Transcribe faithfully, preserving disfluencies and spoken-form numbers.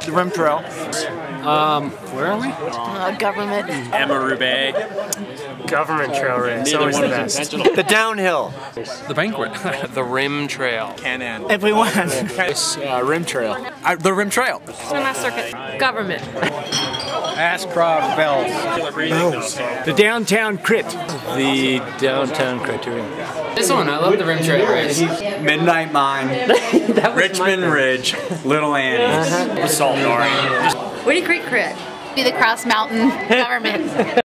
The Rim Trail. Um, where are we? Uh, government. Amaruba. Government trail race. Always the best. The Downhill. The banquet. The Rim Trail. Can-Am. Everyone. uh, Rim trail. Uh, the Rim Trail. Cinema circuit. Government. Ashcroft Bells. The downtown crit. The downtown criterion. This one, I love the Rim Trail race. Midnight Mine. Richmond Ridge. Little Annie. Uh-huh. Salt and Orange. Woody Creek Crit. Be the Cross Mountain. Government.